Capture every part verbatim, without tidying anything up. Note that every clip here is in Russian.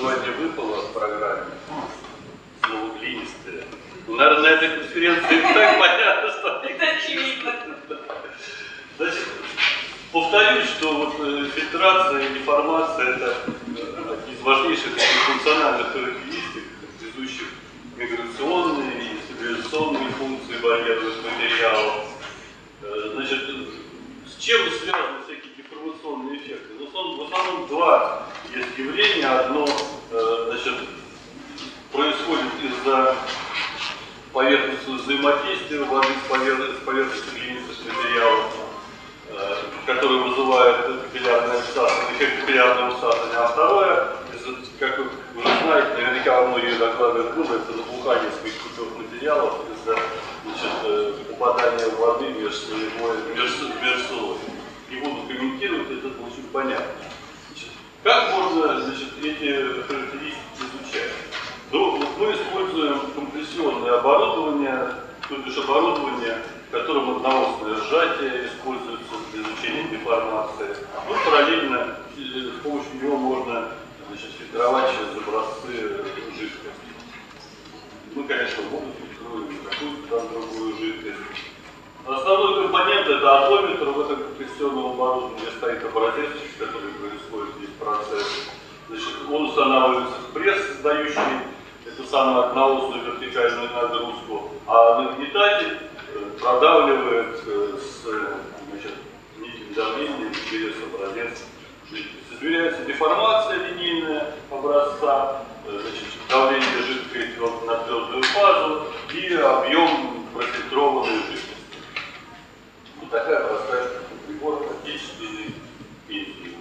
название выпало в программе. Слово глинистое. Ну, наверное, на этой конференции так понятно, что... Это очевидно. Значит, повторюсь, что вот фильтрация и деформация — это одни из важнейших функциональных характеристик, присущих миграционные и стабилизационные функции барьерных материалов. Значит, с чем связаны всякие деформационные эффекты? В основном, в основном два есть явления. Одно, значит, происходит из-за поверхностного взаимодействия воды с поверхностью глинистых материалов, который вызывает капиллярное всасывание, эффект капиллярного всасывания. А второе, как вы уже знаете, наверняка во многих докладах было, это набухание спектров материалов из-за попадания воды между слоями. Не буду комментировать, это очень понятно. Значит, как можно, значит, эти характеристики изучать? Ну, вот мы используем компрессионное оборудование, то есть оборудование, в котором одновосное сжатие используется для изучения деформации. Ну, параллельно с помощью него можно, значит, фильтровать через образцы жидкости. Мы, конечно, воду фильтруем, какую-то там другую жидкость. Основной компонент — это атометр. В этом компрессионном оборудовании стоит образец, через который происходит весь процесс. Значит, он устанавливается в пресс, создающий эту самую одноосную вертикальную нагрузку, а нагнетатель продавливает с, значит, низким давлением через образец жидкости. Измеряется деформация линейная образца, значит, давление жидкой на твердую фазу и объем профильтрованной жидкости. Вот такая простая прибор, практически пенсии.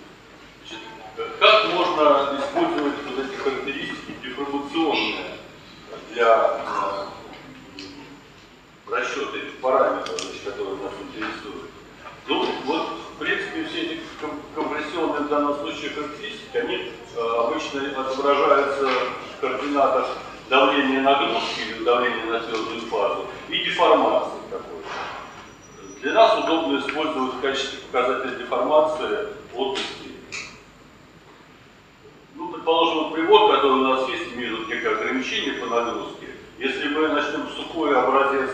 Как можно использовать вот эти характеристики деформационные для э, расчета этих параметров, значит, которые нас интересуют? Ну, вот, в принципе, все эти компрессионные в данном случае характеристики, они э, обычно отображаются в координатах давления нагрузки или давления на твердую фазу и деформации какой-то. Для нас удобно использовать в качестве показателя деформации плотности. Ну, предположим, вот прибор, который у нас есть, имеет вот некое ограничение по нагрузке. Если мы начнем сухой образец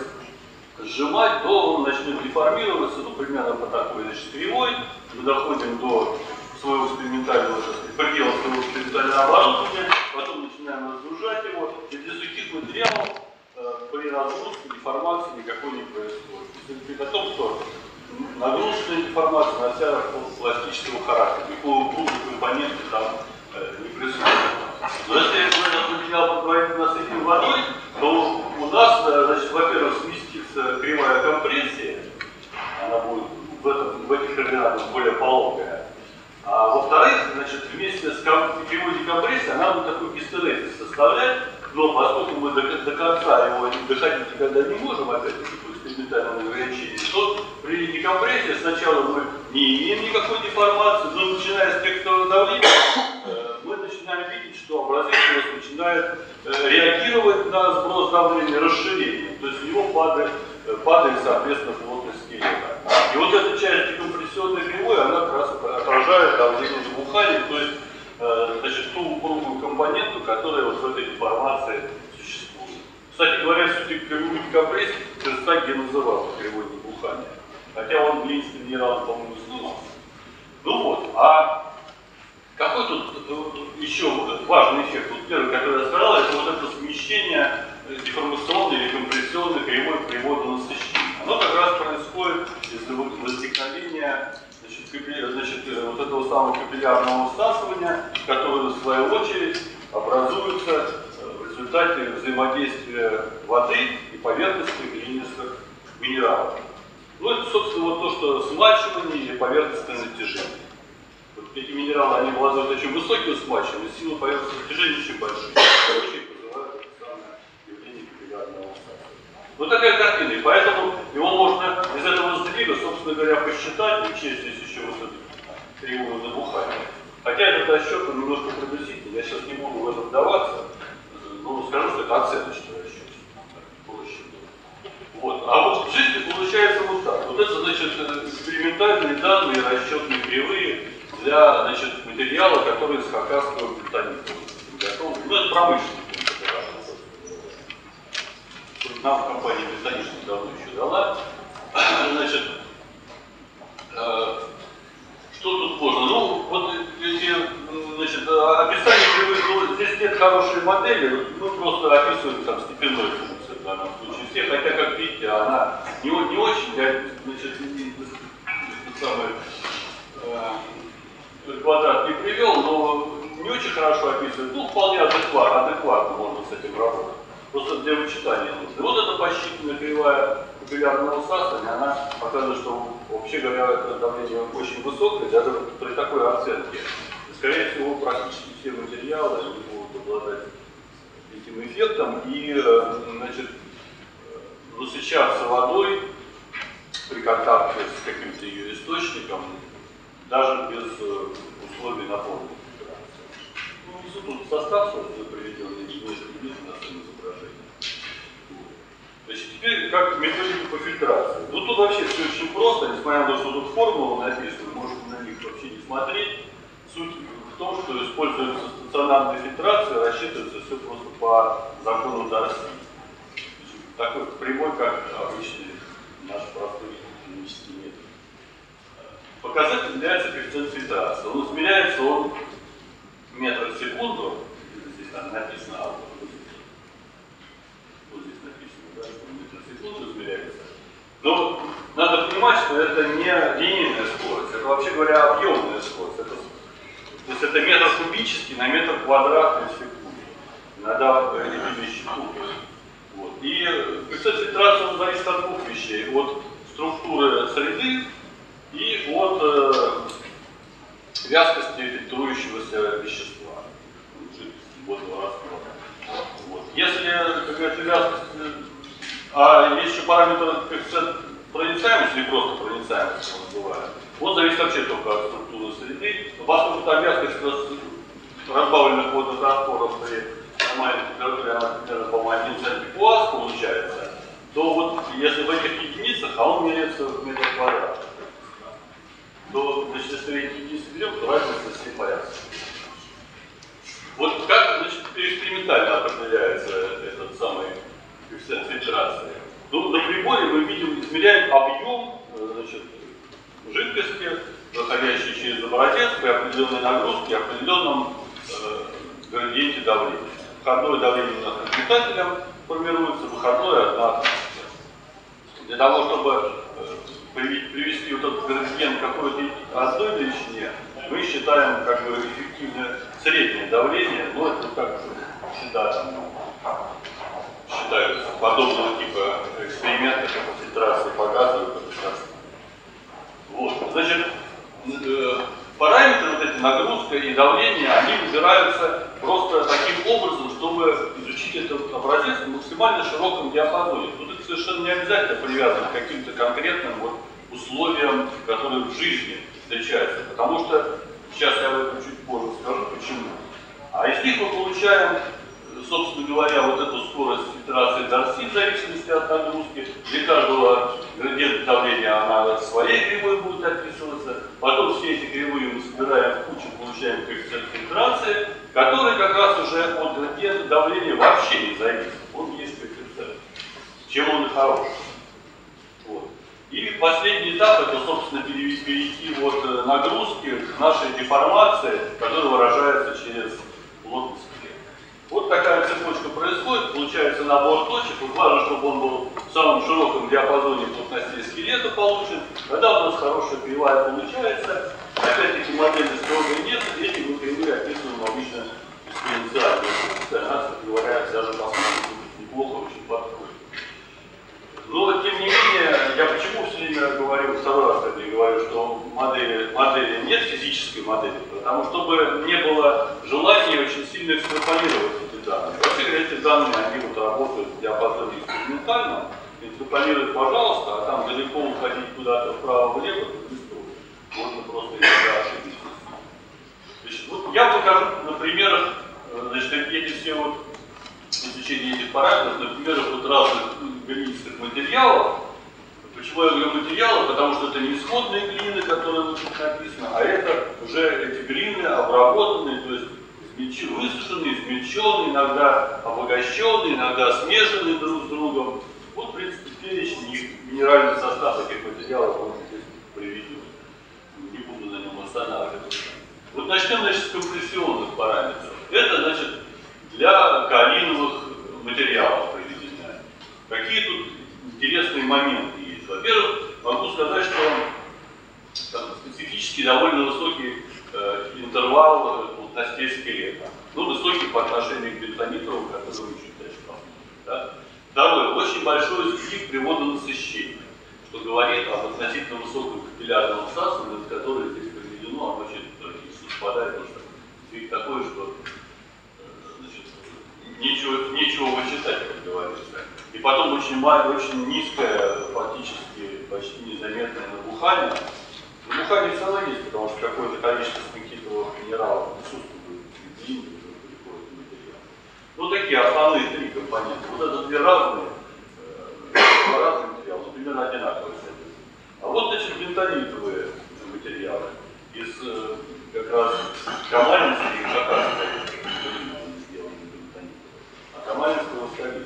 сжимать, то он начнет деформироваться, ну, примерно по такой, значит, кривой. Мы доходим до своего экспериментального, предела своего экспериментального оборудования, потом начинаем разгружать его, и для сухих материалов э, при разгрузке деформации никакой не происходит. При том, что нагрузочная деформация носит пластического характера, никакого грубого компонента там э, не присутствует. Но если этот материал предварительно насытим водой, то у нас, значит, во-первых, сместится кривая компрессия, она будет в, этом, в этих координатах более пологая. А во-вторых, значит, вместе с кривой декомпрессией она будет такой гистерезис составлять, но поскольку мы до, до конца его доходить никогда не можем, опять-таки, по экспериментальному ограничению, то при декомпрессии сначала мы не имеем никакой деформации, но начиная с текстового давления, мы начинаем видеть, что образец у нас начинает реагировать на сброс давления расширением, то есть у него падает, падает соответственно, плотность скелета. И вот эта часть декомпрессионной кривой, она как раз отражает давление набухания, то есть, значит, ту упругую компоненту, которая вот в этой деформации существует. Кстати говоря, все-таки кривую декомпрессию Терстаген называл кривой набухания, хотя он глинистый минерал, по-моему, снова. Ну вот, а какой тут еще важный эффект? Вот первый, который я сказал, это вот это смещение деформационной или компрессионной кривой к приводу насыщения. Оно как раз происходит из-за возникновения, значит, значит, вот этого самого капиллярного всасывания, которое в свою очередь образуется в результате взаимодействия воды и поверхности глинистых минералов. Ну, это, собственно, вот то, что смачивание или поверхностное натяжение. Вот эти минералы, они обладают очень высоким смачиванием, сила поверхностного натяжения очень большая. Очень вызывает это самое явление капиллярного всасывания. Вот такая картина, и поэтому его можно из этого сдвига, собственно говоря, посчитать, учесть здесь еще вот эту кривую набухания. Хотя этот расчет он немножко приблизительный, я сейчас не буду в это вдаваться, но скажу, что это оценочный расчет. Проще. Вот. А вот в жизни получается вот так. Вот это, значит, экспериментальные данные, расчетные кривые для, значит, материала, который из хакасского бетонита. промышленный пункт операции. Нам компания «Металлическая» давно еще дала. Значит, э, что тут можно? Ну, вот эти, значит, описание кривых, ну, здесь нет хорошей модели, мы просто описываем там степенной функции в данном случае все, хотя, как видите, она не, не очень, я, значит, не, не, самый э, квадрат не привел, но не очень хорошо описывает, ну, вполне адекватно, адекватно можно с этим работать. Просто для вычитания нужно. И вот эта посчитанная кривая капиллярного всасывания, она показывает, что, вообще говоря, это давление очень высокое, даже при такой оценке. И, скорее всего, практически все материалы они будут обладать этим эффектом и, значит, насыщаться водой при контакте с каким-то ее источником, даже без условий наполнения. Ну, внизу тут состав, собственно, приведенный, несколько видно на своем изображении. Значит, теперь как методика по фильтрации. Ну, тут вообще все очень просто, несмотря на то, что тут формулы написаны, можете на них вообще не смотреть. Суть в том, что используется стационарная фильтрация, рассчитывается все просто по закону Дарси. Такой прямой, как обычный наш простой химический метод. Показатель является коэффициент фильтрации. Он измеряется, он метр в секунду, здесь там написано, а вот здесь написано, да, что метр в секунду измеряется. Но надо понимать, что это не линейная скорость, это, вообще говоря, объемная скорость. Это, то есть это метр кубический на метр квадратный в секунду. Иногда эти вещи путают. Вот. И коэффициент фильтрации он зависит от двух вещей: от структуры среды и от э, вязкости фильтрующегося вещества, жидкости водного раствора. Вот. Если какая-то вязкость, а есть еще параметр коэффициент проницаемости или просто проницаемости он называет, он зависит вообще только от структуры среды, но поскольку там вязкость разбавленных водных растворов при нормальной температуре, она примерно, по-моему, один центипуаз получается, то вот если в этих единицах, а он меряется в метр квадратный, то, значит, если эти единицы берем, то разница с ней порядка. Вот как, значит, экспериментально определяется этот самый коэффициент фильтрации? Ну, на приборе мы видим, измеряем объем, значит, жидкости, проходящей через образец при определенной нагрузке и определенном э, градиенте давления. Входное давление у нас нагнетателем формируется, выходное одна. Для того, чтобы привести вот этот градиент к какой-то одной величине, мы считаем как бы эффективное среднее давление, но это как всегда там, считаются подобного типа эксперименты, как фильтрации показывают, это сейчас. Вот. Значит, параметры, вот эти нагрузка и давление, они выбираются просто таким образом, чтобы изучить этот образец в максимально широком диапазоне. Тут это совершенно не обязательно привязано к каким-то конкретным вот условиям, которые в жизни встречаются. Потому что, сейчас я об этом чуть позже скажу, почему. А из них мы получаем, собственно говоря, вот эту скорость фильтрации Дарси в зависимости от нагрузки. Для каждого градиента давления она своей кривой будет описываться. Потом все эти кривые мы собираем в кучу, получаем коэффициент фильтрации, который как раз уже от градиента давления вообще не зависит. Он есть коэффициент. Чем он и хорош. Вот. И последний этап — это, собственно, перейти от нагрузки к нашей деформации, которая выражается через плотность. Вот такая цепочка происходит, получается набор точек. Вот важно, чтобы он был в самом широком диапазоне плотностей скелета получен. Тогда у нас хорошая кривая получается. Опять-таки модели строго нет, эти мы кривые описываем обычно экспоненциально. Она, кстати говоря, даже посмотрим неплохо, очень подходит. Но, тем не менее, я почему все время говорю, второй раз я говорю, что модели, модели нет, физической модели, потому что чтобы не было желания очень сильно экстраполировать эти данные. Вообще говоря, эти данные, они вот работают в диапазоне экспериментальном, экстраполировать, пожалуйста, а там далеко уходить куда-то вправо-влево, не стоит. Можно просто иногда ошибиться. Значит, вот я покажу на примерах, значит, эти все вот изучение этих параметров, на примерах вот разных глинистых материалов. Почему я говорю материалы? Потому что это не исходные глины, которые вот тут написано, а это уже эти глины обработанные, то есть высушенные, измельченные, иногда обогащенные, иногда смешанные друг с другом. Вот, в принципе, перечень их минеральный состав этих материалов он здесь приведен. Не буду на нем останавливаться. Вот начнем, значит, с компрессионных параметров. Это, значит, для каолиновых материалов приведено. Какие тут интересные моменты есть? Во-первых, могу сказать, что там, специфически довольно высокий э, интервал плотностей скелета. Ну, высокий по отношению к бентонитовым, которые мы чуть дальше посмотрим. Да? Второе, очень большой сдвиг при водонасыщении, что говорит об относительно высоком капиллярном всасывании, которое здесь приведено, оно очень совпадает, потому что сдвиг такой, что значит, нечего, нечего вычитать, как говорится. И потом очень, очень низкое, фактически почти незаметное набухание. Набухание все равно есть, потому что какое-то количество смекитовых минералов присутствует в длине, приходит материал. Ну, такие основные три компонента. Вот это две разные, два разные материала, но примерно одинаковые. А вот, значит, бентонитовые материалы из как раз камалинской и хакасской сделаны бентонитовые. А камалинского столица.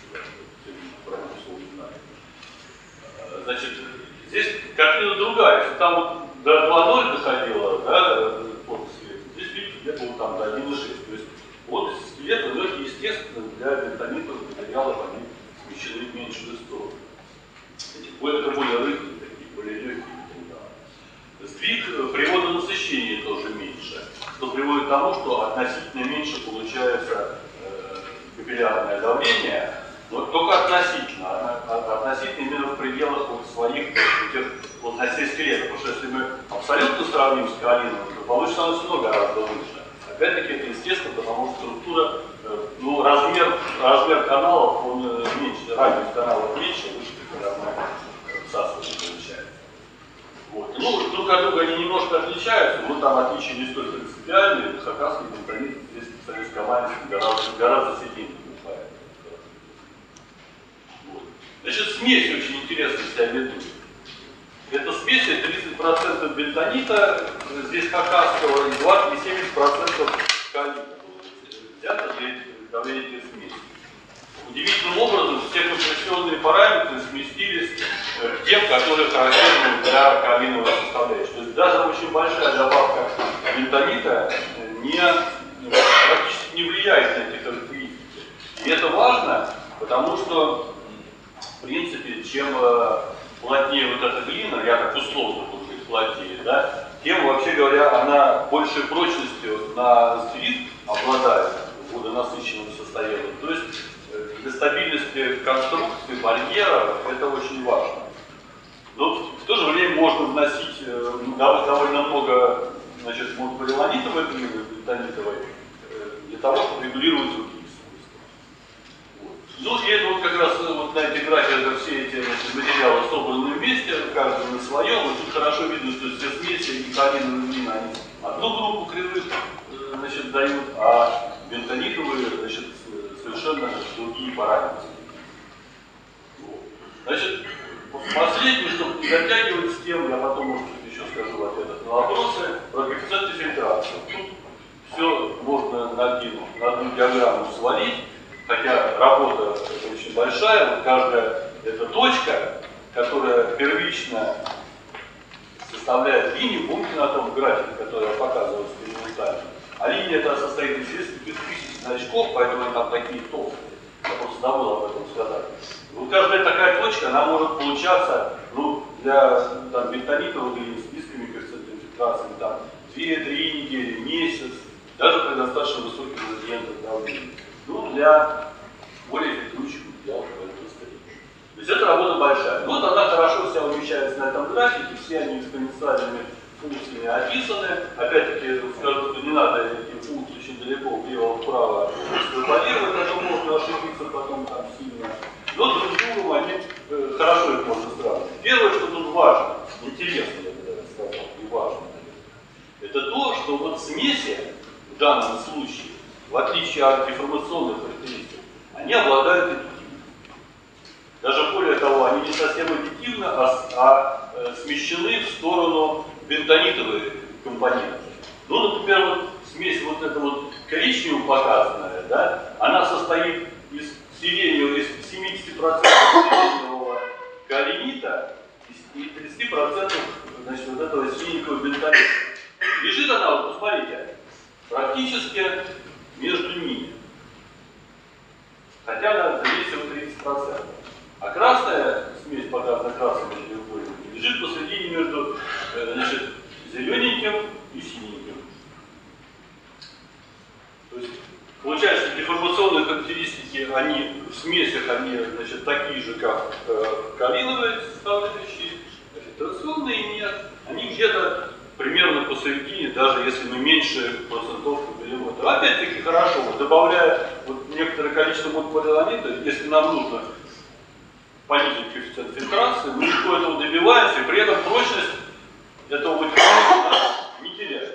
Значит, здесь картина другая. Если там вот до два ноль доходило, да, под скелет, здесь, видите, где-то вот там до один и шесть. То есть вот скелеты легкие, естественно, для бентонитовых материалов они смещены в меньшую сторону. Это более рыхлые, такие, более легкие материалы. Сдвиг при водонасыщении тоже меньше, что приводит к тому, что относительно меньше получается э, капиллярное давление. Но только относительно, относительно именно в пределах вот своих этих плотностей скелета. Потому что если мы абсолютно сравним с каолином, то получится оно все равно гораздо выше. Опять-таки это естественно, потому что структура, ну, размер, размер каналов, он меньше, радиус каналов меньше, выше капиллярное всасывание получается. Вот. Ну, друг от друга они немножко отличаются, но там отличия не столь принципиальные. Хакасский бентонит здесь советско-камалинский гораздо, гораздо сильнее. Значит, смесь очень интересная себя ведут. Это смесь тридцать процентов бентонита, здесь хакасского, и двадцать семьдесят процентов каолита взято для изготовления этой смеси. Удивительным образом все компрессионные параметры сместились к тем, которые характерны для каолиновой составляющей. То есть даже очень большая добавка бентонита не, практически не влияет на эти характеристики. И это важно, потому что в принципе, чем э, плотнее вот эта глина, я так условно буду говорить плотнее, да, тем, вообще говоря, она большей прочностью на сферит обладает в водонасыщенном состоянии. То есть э, для стабильности конструкции барьера это очень важно. Но в то же время можно вносить э, довольно много, значит, полиоланитовой глины, бентонитовой, э, для того, чтобы регулировать другие. Ну и это вот как раз вот на этих графиках все эти значит, материалы собраны вместе, каждый на своем. И тут хорошо видно, что все смеси и каолиновые глины, они одну группу кривых значит, дают, а бентонитовые значит, совершенно другие параметры. Вот. Значит, последнее, чтобы не затягивать с тем, я потом, может быть, еще скажу в ответах на вопросы, про коэффициенты фильтрации. Тут все можно на одну, на одну диаграмму свалить. Хотя работа очень большая, вот каждая эта точка, которая первично составляет линию, помните на том графике, который я показывал экспериментально. А линия эта состоит из тысяч значков, поэтому они там такие толстые. Я просто забыл об этом сказать. Вот каждая такая точка, она может получаться, ну, для там, бентонитовых глин с низкими коэффициентами фильтрации, там, две-три недели, месяц, даже при достаточно высоких градиентах давления. Ну, для более фильтрующих материалов в этом состоянии. То есть эта работа большая. Вот она хорошо вся умещается на этом графике, все они экспоненциальными функциями описаны. Опять-таки, скажу, что не надо эти функции очень далеко влево-вправо экстраполировать, а то можно ошибиться потом там сильно. Но друг с другом они э, хорошо их можно сравнивать. Первое, что тут важно, интересно, я бы даже сказал, и важно, это то, что вот смеси в данном случае, в отличие от деформационных характеристик, они обладают аддитивностью. Даже более того, они не совсем аддитивны, а, а э, смещены в сторону бентонитовых компонентов. Ну, например, вот смесь вот эта вот коричневая показанная, да, она состоит из сиреневого, из семидесяти процентов сиреневого каолинита и тридцати процентов, значит, вот этого синенького бентонита. Лежит она, вот посмотрите, практически между ними. Хотя она зависит от тридцати процентов. А красная смесь, показана красными треугольниками, лежит посредине между, значит, зелененьким и синеньким. То есть получается, деформационные характеристики, они в смесях, они, значит, такие же, как э, каолиновые составляющие, а фильтрационные нет. Они где-то примерно посередине, даже если мы меньше процентов берем. Опять-таки хорошо, вот, добавляя вот некоторое количество модполиоланита, если нам нужно понизить коэффициент фильтрации, мы легко этого добиваемся, и при этом прочность этого вытекания не теряется.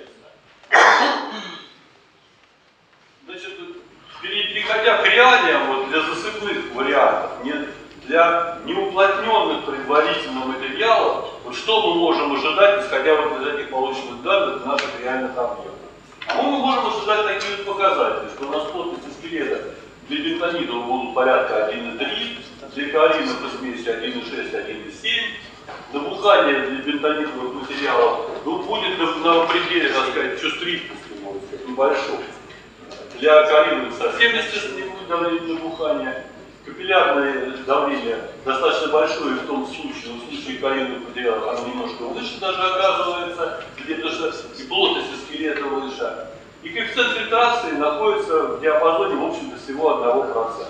Значит, переходя к реалиям, вот, для засыпных вариантов, не, для неуплотненных предварительно материалов, вот, что мы можем ожидать, исходя вот из этих полученных данных наших реальных объектов? А мы можем ожидать такие вот показатели, что у нас плотности скелета для бентонидов будут порядка один и три, для каолиновых и смеси один и шесть, один и семь. Набухание для бентонитовых материалов ну, будет на, на пределе, так сказать, чувствительности, можно сказать, небольшого. Для каолиновых совсем, естественно, не будет давления набухания. Капиллярное давление достаточно большое в том случае, но в случае каолиновых материалов оно немножко выше даже оказывается, где-то что и плотность скелета выше. И коэффициент фильтрации находится в диапазоне, в общем-то, всего одного процента.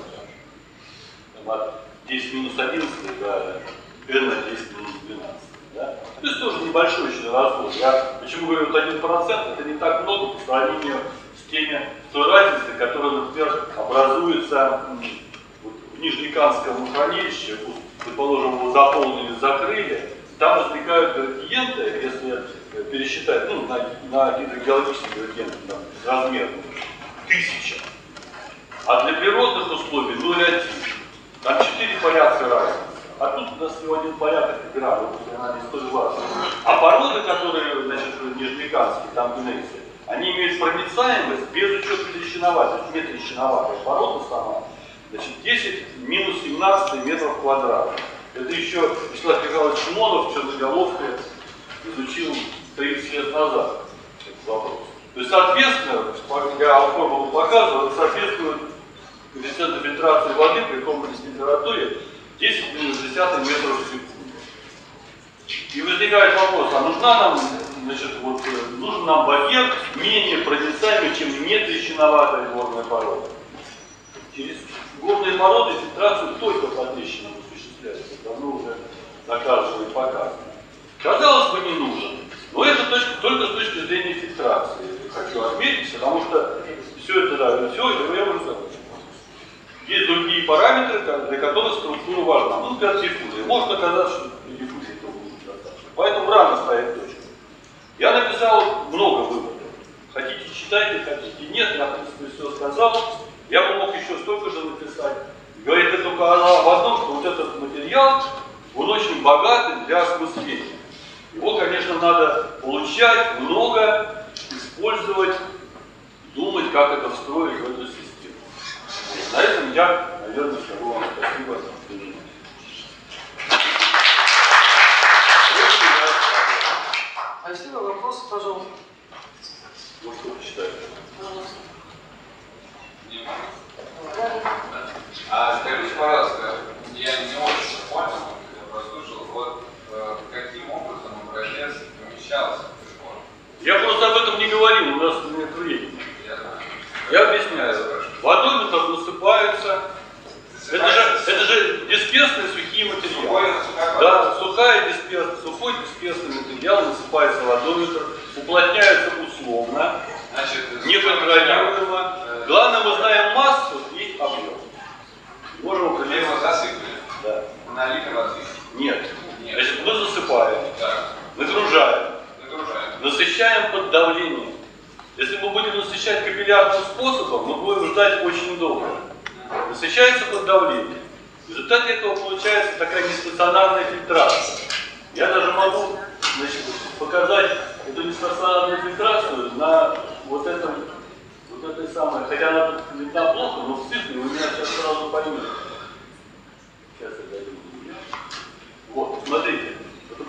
От десять минус одиннадцать до n на десять минус двенадцать. Да? То есть тоже небольшой еще расход. Я почему говорю вот один процент, это не так много по сравнению с теми той разницей, которая, например, образуется вот, в Нижнекамском хранилище, предположим, его заполнили, закрыли, там возникают градиенты, если пересчитать, ну, на, на гидрогеологические градиенты, там, размер тысяча. А для природных условий ноль целых один. Там четыре порядка разницы. А тут у нас всего один порядок грамм, она не столь важна. А породы, которые, значит, нижнекамские, там генезисы, они имеют проницаемость без учета трещиноватости. Нет трещиноватая порода сама. Значит, десять минус семнадцать метров квадратных. Это еще Вячеслав Михайлович Шимонов в черноголовке изучил тридцать лет назад этот вопрос. То есть, соответственно, я формулу показываю, соответствует коэффициенту фильтрации воды при комнатной температуре десять минус десятых метров в секунду. И возникает вопрос, а нужна нам, значит, вот, нужен нам барьер менее проницаемый, чем нетрещиноватая горная порода. Через горные породы фильтрацию только по трещинам осуществляется. Давно уже доказано и показано. Казалось бы, не нужен. Но это точка, только с точки зрения фильтрации. Хочу отметить, потому что все это, да, все это я уже закончил. Есть другие параметры, для которых структура важна. Ну, например, диффузия. Может оказаться, что при диффузии тоже будет достаточно. Поэтому рано ставить точку. Я написал много выводов. Хотите читайте, хотите нет. Я, в принципе, все сказал. Я бы мог еще столько же написать. Говорит это только об одном, что вот этот материал, он очень богатый для осмысления. Его, конечно, надо получать много, использовать, думать, как это встроить в эту систему. На этом я, наверное, скажу вам спасибо. Спасибо. Вопросы, пожалуйста. Ну, что вы считаете? Пожалуйста. А скажите, пожалуйста, я не очень понял, я прослушал, вот э, каким образом образец помещался в прибор? Я просто об этом не говорил, у нас нет времени. Я знаю. Я объясняю. Водометр насыпается. Это же, это же дисперсные сухие материалы. Да, сухая дисперс, сухой дисперсный материал насыпается в водометр, уплотняется условно, Значит, неконтролируемо. Главное, мы знаем массу и объем. Можем мы определить. его засыпали. Да. Налили воды. Нет. Нет. Значит, мы засыпаем, Так, нагружаем, загружаем. насыщаем под давлением. Если мы будем насыщать капиллярным способом, мы будем ждать очень долго. Насыщается под давлением. В результате этого получается такая нестационарная фильтрация. Я даже могу, значит, показать эту нестационарную фильтрацию на вот этом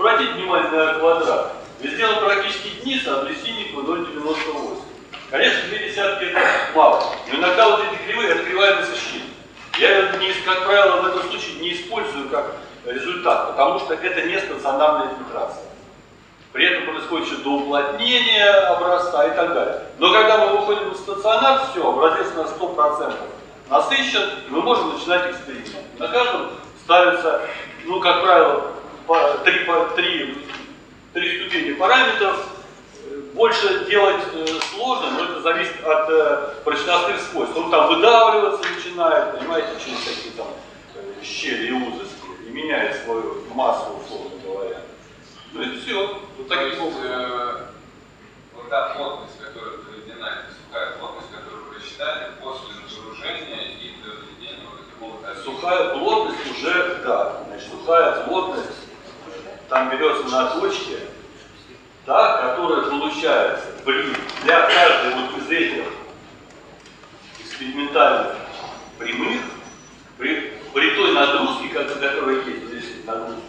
обратите внимание на квадрат. Везде он практически дни, а для синенького ноль целых девяносто восемь. Конечно, две десятки это мало. Но иногда вот эти кривые, это кривая насыщения. Я ее, не, как правило, в этом случае не использую как результат, потому что это не стационарная фильтрация. При этом происходит еще доуплотнение образца и так далее. Но когда мы выходим в стационар, все, образец на сто процентов насыщен, и мы можем начинать эксперимент. На каждом ставится, ну, как правило, три, три, три ступени параметров. Больше делать э, сложно, но это зависит от э, прочностных свойств. Он там выдавливаться начинает, понимаете, через всякие там э, щели и узости, и меняет свою массу, условно говоря. Ну это все. Вот так есть, э, вот та плотность, которая проведена, это сухая плотность, которую вы рассчитали после загружения и доведения вот этого. Сухая плотность уже, да, значит, сухая плотность, там берется на точке, та, которая получается при, для каждой вот из этих экспериментальных прямых, при, при той нагрузке, которая есть, здесь нагрузка,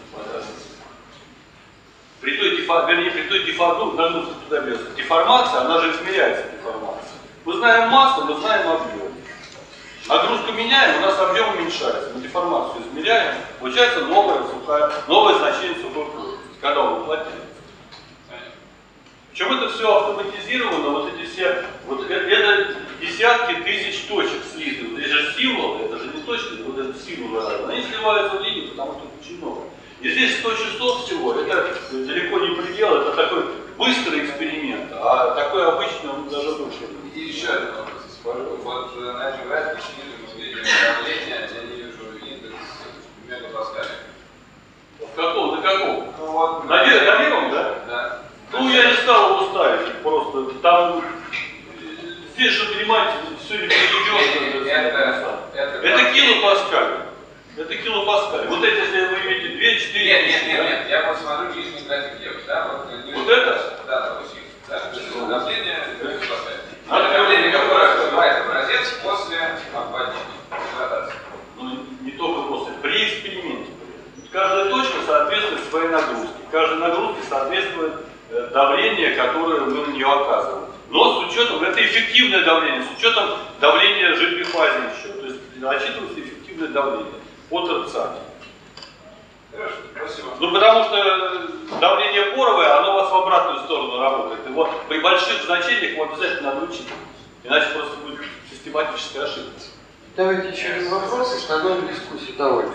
при той, дефа, вернее, при той дефа, ну, нагрузка туда берется, деформация, она же измеряется деформация. Мы знаем массу, мы знаем объем. Нагрузку меняем, у нас объем уменьшается, мы деформацию измеряем, получается новое, сухая, новое значение сухой плотности, когда он уплотняется. Причем это все автоматизировано, вот эти все, вот это, это десятки тысяч точек слиты. Вот здесь же символы, это же не точки, вот это символы разные. Они сливаются в линию, потому что очень много. И здесь сто часов всего, это далеко не предел, это такой быстрый эксперимент, а такой обычный он даже дольше. И еще один вопрос, спорю. Вот на этом графике снизу мы видим давление, я не вижу индекс в мегапаскалях. В каком? На каком? Ну, вот, на, на, на левом, да? Да. Ну, я не стал его ставить, просто там, здесь же, понимаете, все не приведет. Это, это, это килопаскаль. Это килопаскаль. Вот эти, если вы видите, две-четыре. Нет, нет, нет, нет, я вот смотрю нижний график Евы, да? Вот, не вот это? Да, допустим. Да, то есть давление мегапаскаль. А это давление, которое открывает образец после обводнения, градации. Ну, не только после, при эксперименте. Каждая точка соответствует своей нагрузке. Каждой нагрузке соответствует давление, которое мы на нее оказываем. Но с учетом, это эффективное давление, с учетом давления жидкой фазы еще. То есть рассчитывается эффективное давление по терциане. Хорошо, спасибо. Ну потому что давление поровое, оно у вас в обратную сторону работает. И вот при больших значениях его обязательно надо учить. Иначе просто будет систематическая ошибка. Давайте еще один вопрос, и остановим дискуссию. Давайте.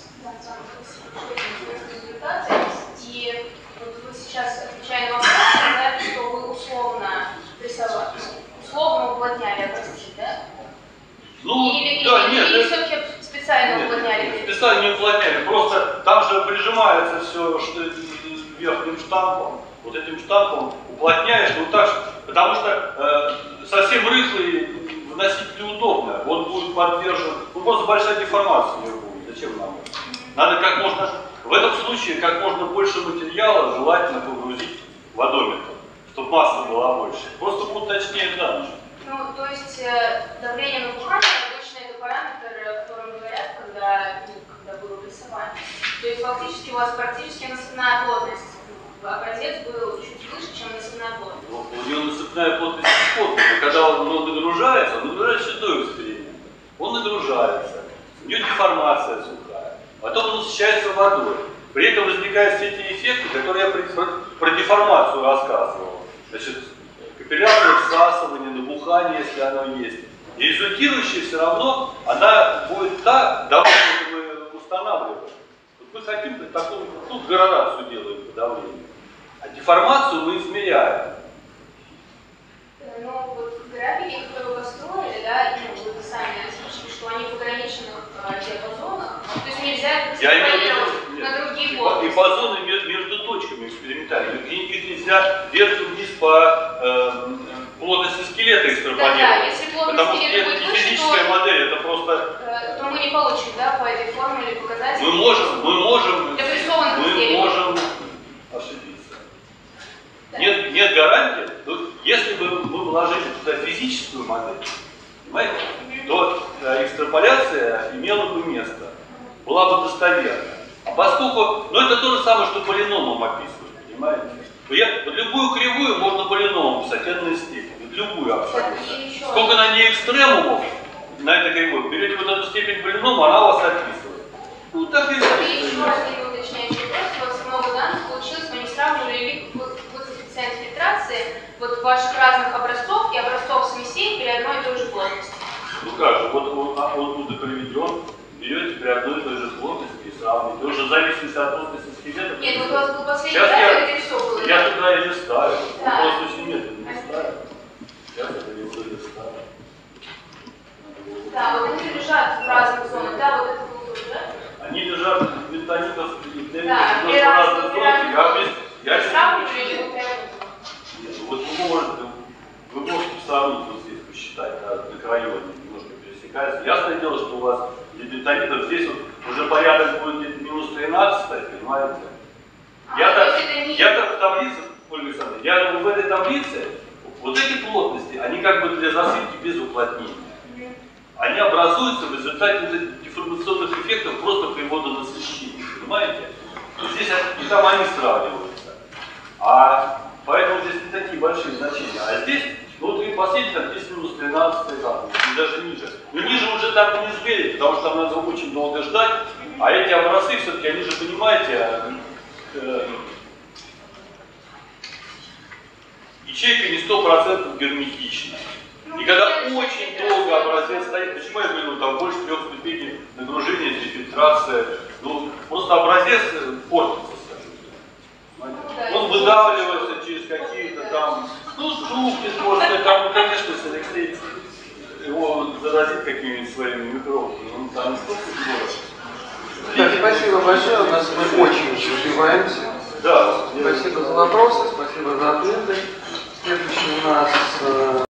И вот вы сейчас, отвечая на вопрос, сказали, что вы условно рисовали, условно уплотняли образцы, да? Ну, или да, или, нет, или это... все-таки специально Нет, уплотняли? специально не уплотняли, просто там же прижимается все что, верхним штампом, вот этим штампом уплотняешь, ну так, потому что э, совсем рыхлый выносить неудобно, он будет подвержен, ну просто большая деформация у него будет, зачем нам это? Надо как можно, в этом случае как можно больше материала желательно погрузить в одометр, чтобы масса была больше, просто будет точнее данные. Ну, то есть э, давление набухания обычно это параметр, о котором говорят, когда, ну, когда было рисование. То есть фактически у вас практически насыпная плотность. Образец был чуть выше, чем насыпная плотность. Ну, у него насыпная плотность плотная, но когда он ну, нагружается, он нагружается еще до эксперимента. Он нагружается, у него деформация сухая, потом он насыщается водой. При этом возникают все эти эффекты, которые я про, про, про деформацию рассказывал. Значит, капиллярное всасывание, набухание, если оно есть. И результирующая все равно, она будет та, давление мы устанавливаем. Вот мы хотим такую, ну, градацию делаем по давлению. А деформацию мы измеряем. Ну, вот в графике, которые вы построили, да, и ну, вы сами озвучили, что они в ограниченных э, диапазонах, то есть нельзя экспериментировать на другие плотности. Диапазоны между точками экспериментальными. Их нельзя вверх и вниз по э, плотности скелета экстраполировать. Да, да, если плотность потому что скелета это будет не выше, физическая то, модель, это просто... э, то мы не получим, да, по этой формуле показателей. Мы можем, мы можем, Для прессованных мы изделий. можем ошибиться. Да. Нет, нет гарантии, но если бы мы вложили туда физическую модель, понимаете, то э, экстраполяция имела бы место, была бы достоверна. А поскольку, ну это то же самое, что полиномом описывать, понимаете? Я, вот любую кривую можно полиномом писать, n степень, вот любую абсолютно. Сколько на ней экстремумов, на этой кривой, берете вот эту степень полинома, она вас описывает. Ну так и И еще раз один уточняющий вопрос. У вас много данных получилось, мы не сравнивали коэффициент фильтрации вот ваших разных образцов и образцов смесей при одной и той же плотности. Ну как же, вот он, а он туда приведен, берете при одной и той же плотности и сравниваете. Уже в зависимости от плотности скелета. Нет, вот у вас был последний Сейчас график, я, где все было. я туда и листаю. Да. Ну, просто очень медленно листаю. Сейчас это лицо листаю. Да, вот они лежат в разных зонах, да, вот это был тоже, да? Они лежат в бентонитовских Да, в при разных разных зонах. Я без... Я сейчас сравнивали не вот это. Нет, вот вы можете, вы можете сравнить вот здесь посчитать, да, на краю они немножко пересекаются. Ясное дело, что у вас для бентонитов здесь вот уже порядок будет где-то минус тринадцать, понимаете? А, Я то так, есть это не- я так в таблице, Ольга Александровна, я в этой таблице, вот эти плотности, они как бы для засыпки без уплотнения. Они образуются в результате вот этих деформационных эффектов просто привода насыщения, понимаете? И здесь и там они сравниваются. А поэтому здесь не такие большие значения. А здесь, ну вот вы посмотрите, там здесь минус тринадцать, там, и даже ниже. Но ниже уже так не измерить, потому что там надо очень долго ждать. А эти образцы все-таки, они же, понимаете, э, ячейка не сто процентов герметична. И когда очень долго образец стоит, почему я говорю, там больше трех ступеней нагружения, здесь фильтрация, ну просто образец портится, скажем. Он выдавливается через какие-то там, ну, трубки, может, там, конечно, если Алексей его заразит какими-нибудь своими микробами, он там столько делает. Так, спасибо большое, у нас мы очень успеваемся. Да. Спасибо за вопросы, спасибо за ответы. Следующий у нас...